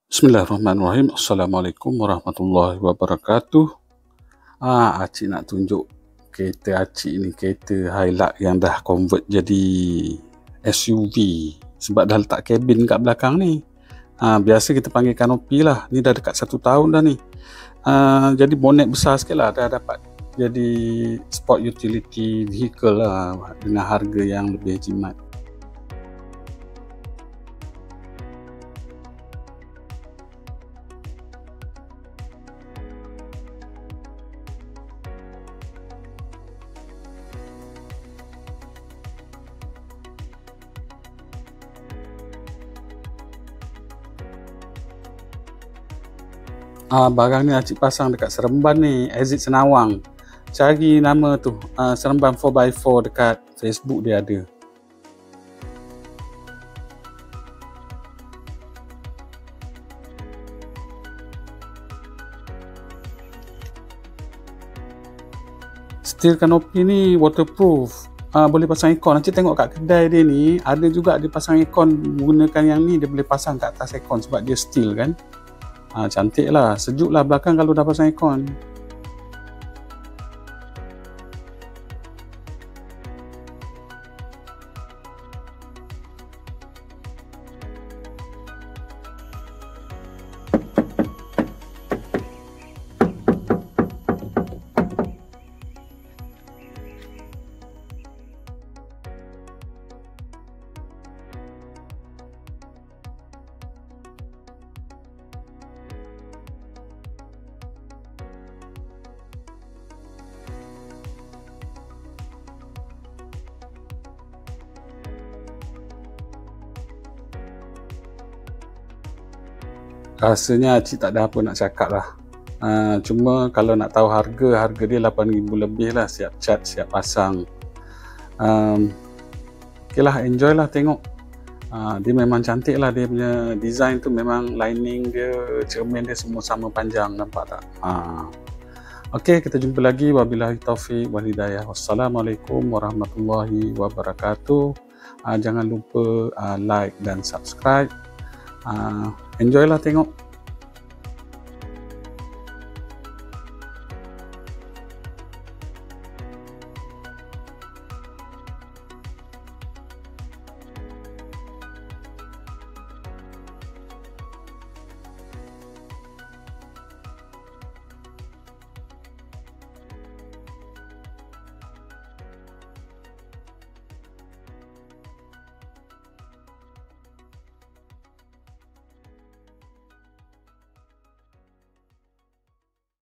Bismillahirrahmanirrahim. Assalamualaikum warahmatullahi wabarakatuh. Acik nak tunjuk kereta acik ni, kereta Hilux yang dah convert jadi SUV sebab dah letak kabin kat belakang ni. Biasa kita panggil kanopi lah. Ni dah dekat 1 tahun dah ni. Jadi bonet besar sikit lah, dah dapat jadi sport utility vehicle lah dengan harga yang lebih jimat. Barang ni acik pasang dekat Seremban ni, exit Senawang. Cari nama tu, Seremban 4x4 dekat Facebook dia ada. Steel canopy ni waterproof. Boleh pasang aircon. Acik tengok kat kedai dia ni, ada juga dia pasang aircon menggunakan yang ni, dia boleh pasang kat atas aircon sebab dia steel kan. Cantik lah, sejuk lah belakang kalau dah pasang aircon. Rasanya acik tak ada apa nak cakap lah. Cuma kalau nak tahu harga dia 8,000 lebih lah, siap cat, siap pasang. Okay lah, enjoy lah tengok. Dia memang cantik lah, dia punya design tu memang lining dia, cermin dia semua sama panjang, nampak tak? Okay, kita jumpa lagi. Wabillahi taufiq wal hidayah. Wassalamualaikum warahmatullahi wabarakatuh. Jangan lupa like dan subscribe. Enjoy lah tengok.